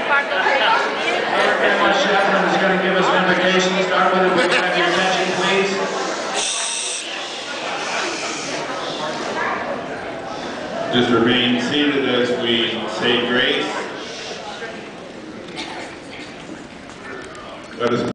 Our chaplain is going to give us an invocation. Start with it. We can have your attention, please. Just remain seated as we say grace. Let us